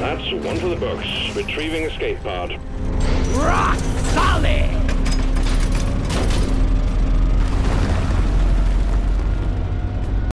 That's one for the books. Retrieving escape pod. Rock solid!